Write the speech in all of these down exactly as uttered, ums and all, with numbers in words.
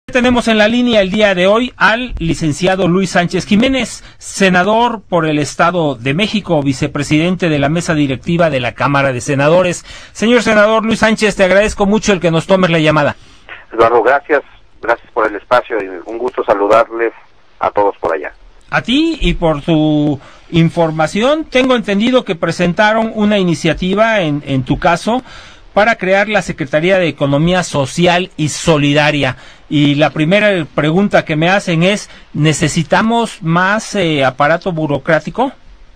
Tenemos en la línea el día de hoy al licenciado Luis Sánchez Jiménez, senador por el Estado de México, vicepresidente de la mesa directiva de la Cámara de Senadores. Señor senador Luis Sánchez, te agradezco mucho el que nos tomes la llamada. Eduardo, gracias, gracias por el espacio y un gusto saludarles a todos por allá. A ti y por tu información, tengo entendido que presentaron una iniciativa en, en tu caso para crear la Secretaría de Economía Social y Solidaria. Y la primera pregunta que me hacen es, ¿necesitamos más eh, aparato burocrático?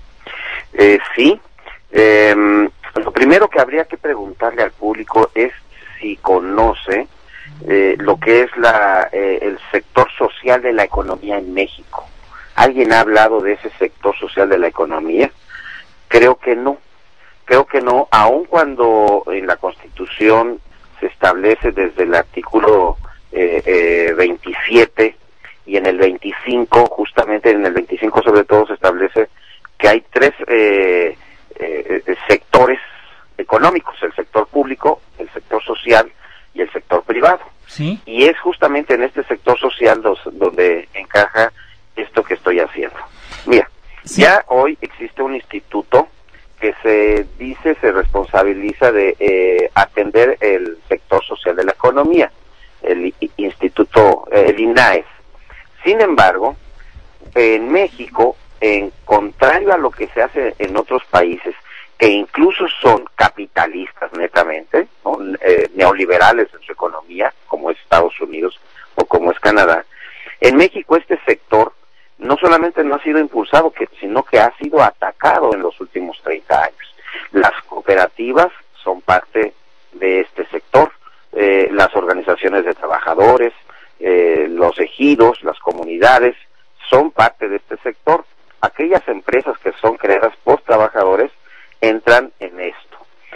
Eh, sí. Eh, lo primero que habría que preguntarle al público es si conoce eh, lo que es la eh, el sector social de la economía en México. ¿Alguien ha hablado de ese sector social de la economía? Creo que no. Creo que no, aun cuando en la Constitución se establece desde el artículo eh, eh, veintisiete y en el veinticinco, justamente en el veinticinco sobre todo se establece que hay tres eh, eh, sectores económicos, el sector público, el sector social y el sector privado. ¿Sí? Y es justamente en este sector social dos, donde encaja esto que estoy haciendo. Mira, ¿sí? Ya hoy existe un instituto que se dice, se responsabiliza de eh, atender el sector social de la economía, el instituto, eh, el INAES. Sin embargo, en México, en contrario a lo que se hace en otros países, que incluso son capitalistas netamente, ¿no? eh, neoliberales en su economía, como es Estados Unidos o como es Canadá, en México este sector no solamente no ha sido impulsado, que, sino que ha sido atacado en los últimos treinta años. Las cooperativas son parte de este sector, eh, las organizaciones de trabajadores, eh, los ejidos, las comunidades, son parte de este sector. Aquellas empresas que son creadas por trabajadores entran en esto.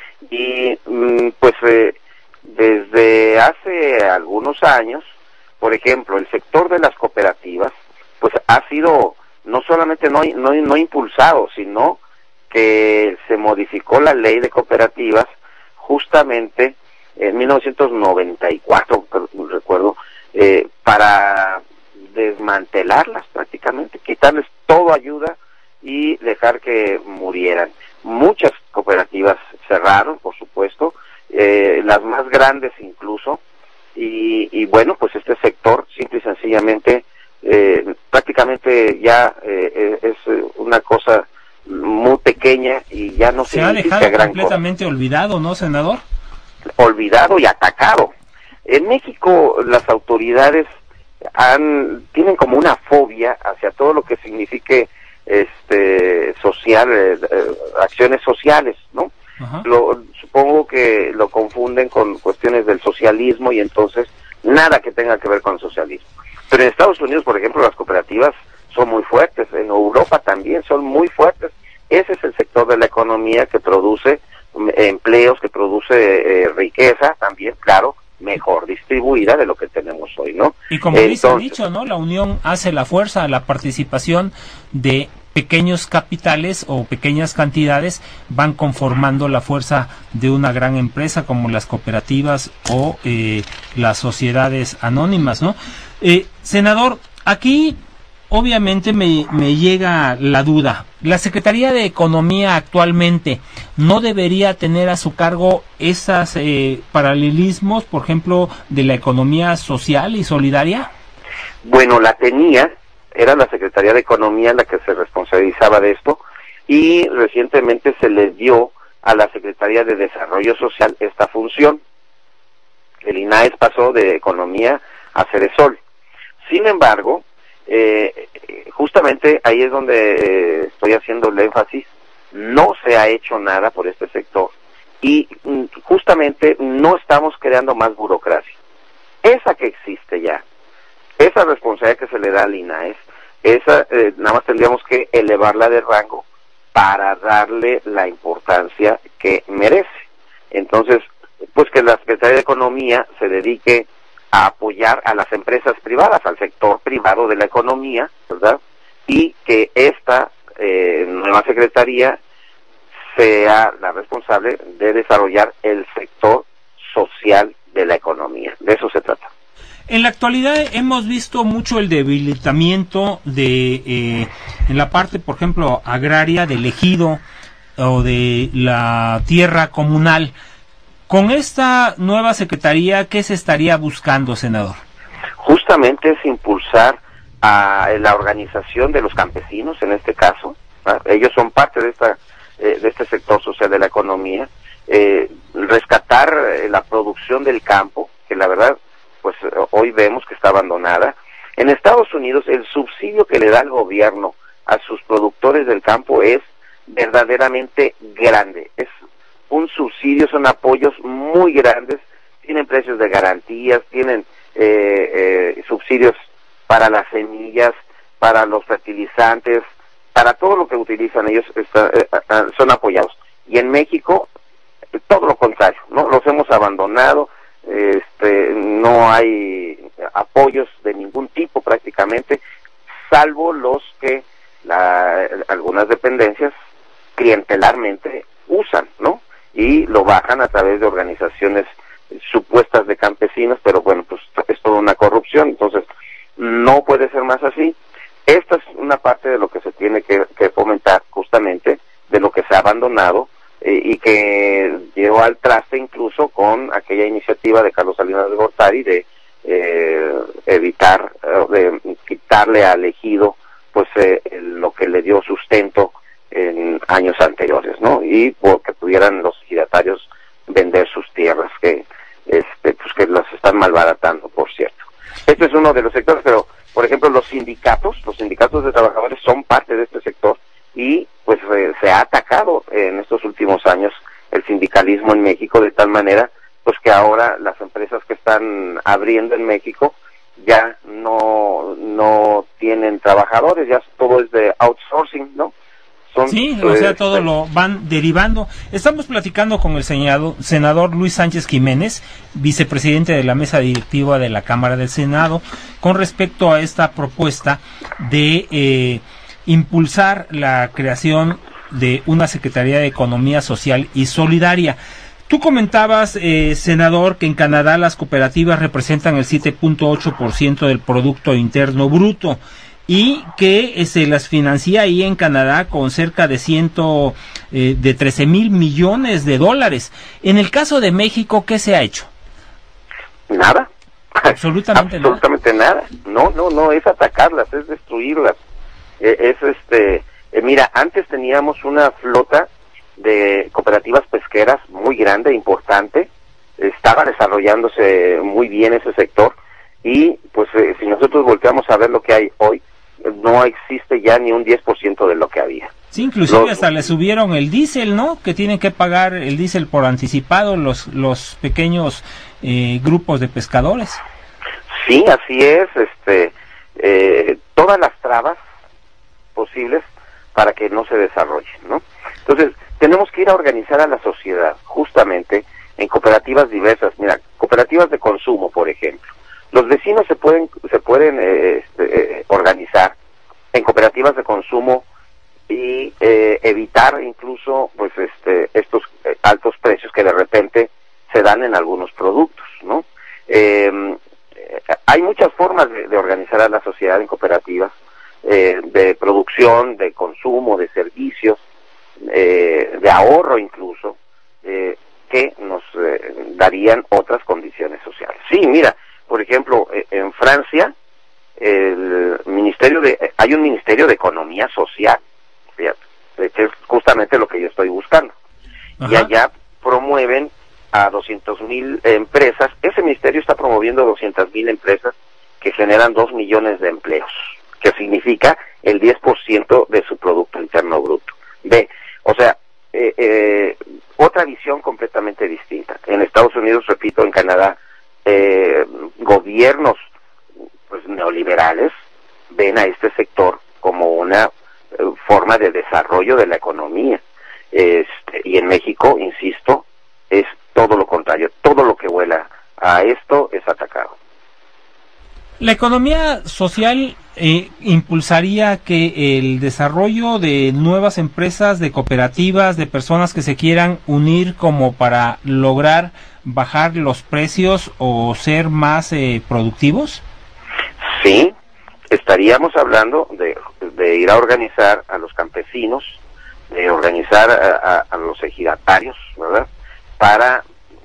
Y mm, pues eh, desde hace algunos años, por ejemplo, el sector de las cooperativas, pues ha sido no solamente no, no, no impulsado, sino que se modificó la ley de cooperativas justamente en mil novecientos noventa y cuatro, recuerdo, eh, para desmantelarlas prácticamente, quitarles toda ayuda y dejar que murieran. Muchas cooperativas cerraron, por supuesto, eh, las más grandes incluso, y, y bueno, pues este sector simple y sencillamente Eh, prácticamente ya eh, es una cosa muy pequeña y ya no se ha dejado gran completamente cosa. Olvidado, ¿no, senador? Olvidado y atacado. En México las autoridades han tienen como una fobia hacia todo lo que signifique este social, eh, eh, acciones sociales, ¿no? Lo, supongo que lo confunden con cuestiones del socialismo y entonces nada que tenga que ver con el socialismo. Pero en Estados Unidos, por ejemplo, las cooperativas son muy fuertes, en Europa también son muy fuertes. Ese es el sector de la economía que produce empleos, que produce eh, riqueza también, claro, mejor distribuida de lo que tenemos hoy, ¿no? Y como Entonces, dice el dicho, ¿no? La unión hace la fuerza, la participación de pequeños capitales o pequeñas cantidades van conformando la fuerza de una gran empresa como las cooperativas o eh, las sociedades anónimas, ¿no? Eh, senador, aquí obviamente me, me llega la duda. ¿La Secretaría de Economía actualmente no debería tener a su cargo esos eh, paralelismos, por ejemplo, de la economía social y solidaria? Bueno, la tenía, era la Secretaría de Economía la que se responsabilizaba de esto, y recientemente se le dio a la Secretaría de Desarrollo Social esta función. El INAES pasó de Economía a Ceresol. Sin embargo, eh, justamente ahí es donde eh, estoy haciendo el énfasis, no se ha hecho nada por este sector y mm, justamente no estamos creando más burocracia. Esa que existe ya, esa responsabilidad que se le da al INAES, esa eh, nada más tendríamos que elevarla de rango para darle la importancia que merece. Entonces, pues que la Secretaría de Economía se dedique a apoyar a las empresas privadas, al sector privado de la economía, ¿verdad? Y que esta eh, nueva secretaría sea la responsable de desarrollar el sector social de la economía. De eso se trata. En la actualidad hemos visto mucho el debilitamiento de eh, en la parte, por ejemplo, agraria del ejido o de la tierra comunal. Con esta nueva secretaría, ¿qué se estaría buscando, senador? Justamente es impulsar a la organización de los campesinos, en este caso, ¿verdad? Ellos son parte de esta eh, de este sector social de la economía, eh, rescatar eh, la producción del campo, que la verdad, pues hoy vemos que está abandonada. En Estados Unidos, el subsidio que le da el gobierno a sus productores del campo es verdaderamente grande. Es un subsidio, son apoyos muy grandes, tienen precios de garantías, tienen eh, eh, subsidios para las semillas, para los fertilizantes, para todo lo que utilizan ellos está, eh, eh, son apoyados. Y en México, todo lo contrario, ¿no? Los hemos abandonado, este, no hay apoyos de ningún tipo prácticamente, salvo los que la, algunas dependencias clientelarmente usan, ¿no? Y lo bajan a través de organizaciones supuestas de campesinos, pero bueno, pues es toda una corrupción, entonces no puede ser más así. Esta es una parte de lo que se tiene que, que fomentar, justamente, de lo que se ha abandonado eh, y que llegó al traste incluso con aquella iniciativa de Carlos Salinas de Gortari de eh, evitar, eh, de quitarle al ejido pues eh, lo que le dio sustento en años anteriores, ¿no? Y porque pudieran los ejidatarios vender sus tierras, que este pues que las están malbaratando, por cierto. Este es uno de los sectores, pero por ejemplo los sindicatos, los sindicatos de trabajadores son parte de este sector y pues eh, se ha atacado en estos últimos años el sindicalismo en México de tal manera pues que ahora las empresas que están abriendo en México ya no no tienen trabajadores, ya todo es de outsourcing, ¿no? Son, Sí, o sea, todo lo van derivando. Estamos platicando con el senador, senador Luis Sánchez Jiménez, vicepresidente de la mesa directiva de la Cámara del Senado, con respecto a esta propuesta de eh, impulsar la creación de una Secretaría de Economía Social y Solidaria. Tú comentabas, eh, senador, que en Canadá las cooperativas representan el siete punto ocho por ciento del Producto Interno Bruto y que eh, se las financia ahí en Canadá con cerca de ciento eh, de trece mil millones de dólares. En el caso de México, ¿qué se ha hecho? Nada. Absolutamente, Absolutamente nada. nada. No, no, no, es atacarlas, es destruirlas. Eh, es este, eh, mira, antes teníamos una flota de cooperativas pesqueras muy grande, importante, estaba desarrollándose muy bien ese sector y pues eh, si nosotros volteamos a ver lo que hay hoy, no existe ya ni un diez por ciento de lo que había. Sí, inclusive los, hasta le subieron el diésel, ¿no? Que tienen que pagar el diésel por anticipado los los pequeños eh, grupos de pescadores. Sí, así es, este, eh, todas las trabas posibles para que no se desarrollen, ¿no? Entonces, tenemos que ir a organizar a la sociedad, justamente, en cooperativas diversas. Mira, cooperativas de consumo, por ejemplo. Los vecinos se pueden se pueden eh, este, eh, organizar en cooperativas de consumo y eh, evitar incluso pues este estos eh, altos precios que de repente se dan en algunos productos, ¿no? Eh, hay muchas formas de, de organizar a la sociedad en cooperativas, eh, de producción, de consumo, de servicios, eh, de ahorro incluso, eh, que nos eh, darían otras condiciones sociales. Sí, mira, por ejemplo, en Francia, el ministerio de, hay un ministerio de economía social, fíjate, que es justamente lo que yo estoy buscando. Ajá. Y allá promueven a doscientas mil empresas, ese ministerio está promoviendo doscientas mil empresas que generan dos millones de empleos, que significa el diez por ciento de su Producto Interno Bruto. Ve, o sea, eh, eh, otra visión completamente distinta. En Estados Unidos, repito, en Canadá, Eh, gobiernos pues neoliberales ven a este sector como una eh, forma de desarrollo de la economía, este, y en México, insisto, es todo lo contrario, todo lo que vuela a esto es atacado. La economía social eh, impulsaría que el desarrollo de nuevas empresas, de cooperativas, de personas que se quieran unir como para lograr bajar los precios o ser más eh, productivos? Sí, estaríamos hablando de, de ir a organizar a los campesinos, de organizar a, a, a los ejidatarios, ¿verdad?, para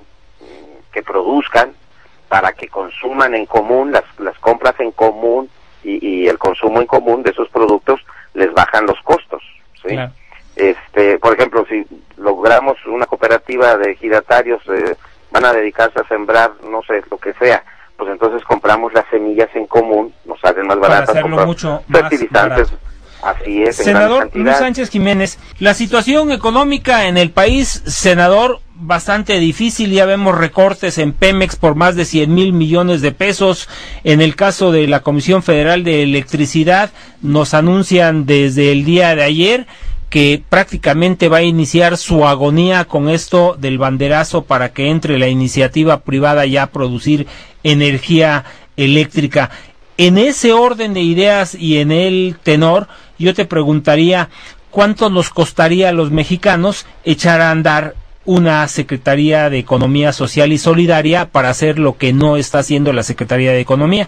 que produzcan, para que consuman en común, las, las compras en común y, y el consumo en común de esos productos les bajan los costos, ¿sí? Claro. Este, por ejemplo, si logramos una cooperativa de ejidatarios, eh, van a dedicarse a sembrar, no sé, lo que sea, pues entonces compramos las semillas en común, nos salen más baratas, para hacerlo mucho fertilizantes. Así es. Senador Luis Sánchez Jiménez, la situación económica en el país, senador, bastante difícil. Ya vemos recortes en Pemex por más de cien mil millones de pesos. En el caso de la Comisión Federal de Electricidad, nos anuncian desde el día de ayer que prácticamente va a iniciar su agonía con esto del banderazo para que entre la iniciativa privada ya a producir energía eléctrica. En ese orden de ideas y en el tenor, yo te preguntaría, ¿cuánto nos costaría a los mexicanos echar a andar una Secretaría de Economía Social y Solidaria para hacer lo que no está haciendo la Secretaría de Economía?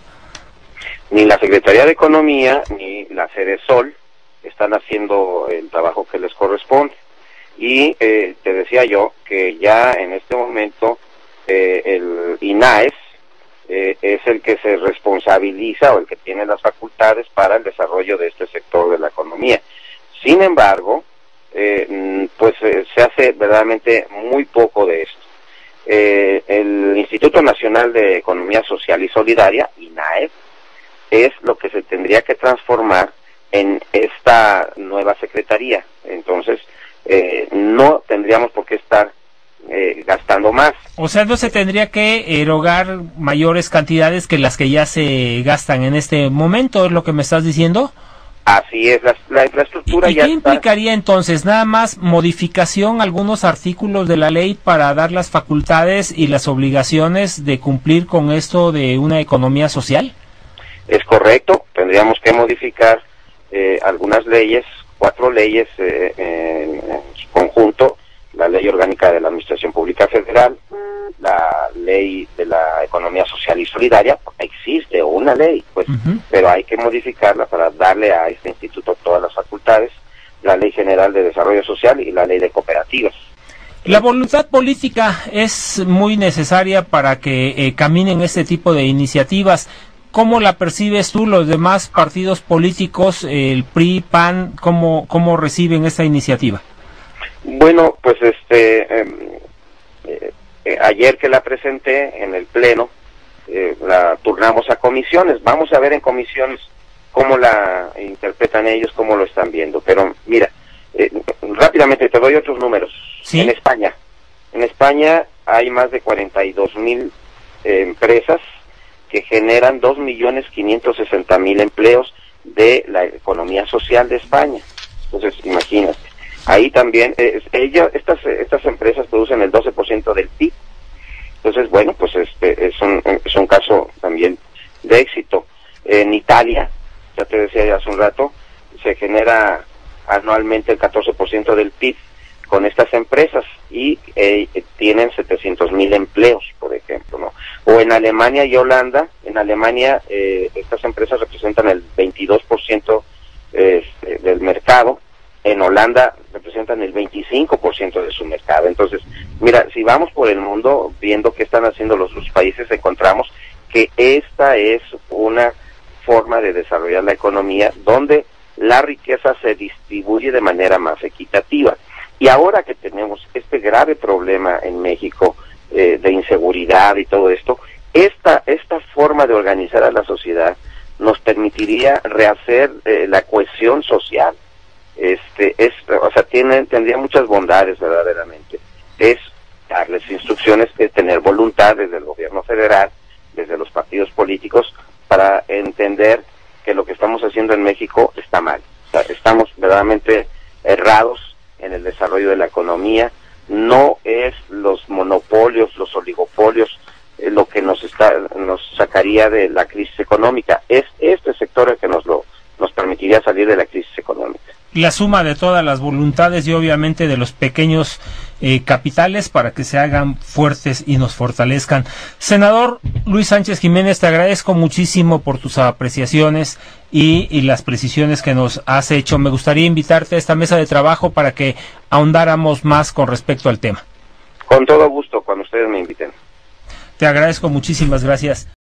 Ni la Secretaría de Economía ni la Cedesol están haciendo el trabajo que les corresponde. Y eh, te decía yo que ya en este momento eh, el INAES Eh, es el que se responsabiliza o el que tiene las facultades para el desarrollo de este sector de la economía. Sin embargo, eh, pues eh, se hace verdaderamente muy poco de esto. Eh, el Instituto Nacional de Economía Social y Solidaria, INAES, es lo que se tendría que transformar en esta nueva secretaría. Entonces, eh, no tendríamos por qué estar Eh, gastando más. O sea, no se tendría que erogar mayores cantidades que las que ya se gastan en este momento, ¿es lo que me estás diciendo? Así es, la, la infraestructura ¿Y ya qué está... implicaría entonces? ¿Nada más modificación a algunos artículos de la ley para dar las facultades y las obligaciones de cumplir con esto de una economía social? Es correcto, tendríamos que modificar eh, algunas leyes, cuatro leyes eh, en, en su conjunto: la Ley Orgánica de la Administración Pública Federal, la Ley de la Economía Social y Solidaria. Existe una ley, pues, uh-huh. pero hay que modificarla para darle a este instituto todas las facultades, la Ley General de Desarrollo Social y la Ley de Cooperativas. La voluntad política es muy necesaria para que eh, caminen este tipo de iniciativas. ¿Cómo la percibes tú, los demás partidos políticos, el P R I, P A N, cómo, cómo reciben esta iniciativa? Bueno, pues este eh, eh, ayer que la presenté en el Pleno, eh, la turnamos a comisiones. Vamos a ver en comisiones cómo la interpretan ellos, cómo lo están viendo. Pero mira, eh, rápidamente te doy otros números. ¿Sí? En España, en España hay más de cuarenta y dos mil eh, empresas que generan dos millones quinientos sesenta mil empleos de la economía social de España. Entonces, imagínate. Ahí también, eh, ella, estas estas empresas producen el doce por ciento del P I B. Entonces, bueno, pues este es un, es un caso también de éxito. En Italia, ya te decía ya hace un rato, se genera anualmente el catorce por ciento del P I B con estas empresas y eh, tienen setecientos mil empleos, por ejemplo, ¿no? O en Alemania y Holanda, en Alemania eh, estas empresas representan el veintidós por ciento eh, del mercado. En Holanda representan el veinticinco por ciento de su mercado. Entonces, mira, si vamos por el mundo viendo qué están haciendo los otros países, encontramos que esta es una forma de desarrollar la economía donde la riqueza se distribuye de manera más equitativa. Y ahora que tenemos este grave problema en México eh, de inseguridad y todo esto, esta, esta forma de organizar a la sociedad nos permitiría rehacer eh, la cohesión social. Este es, o sea, tiene, tendría muchas bondades verdaderamente. Es darles instrucciones, es tener voluntad desde el gobierno federal, desde los partidos políticos, para entender que lo que estamos haciendo en México está mal. O sea, estamos verdaderamente errados en el desarrollo de la economía. No es los monopolios, los oligopolios eh, lo que nos está nos sacaría de la crisis económica. Es este sector el que nos lo nos permitiría salir de la crisis económica. La suma de todas las voluntades y obviamente de los pequeños eh, capitales para que se hagan fuertes y nos fortalezcan. Senador Luis Sánchez Jiménez, te agradezco muchísimo por tus apreciaciones y, y las precisiones que nos has hecho. Me gustaría invitarte a esta mesa de trabajo para que ahondáramos más con respecto al tema. Con todo gusto, cuando ustedes me inviten. Te agradezco, muchísimas gracias.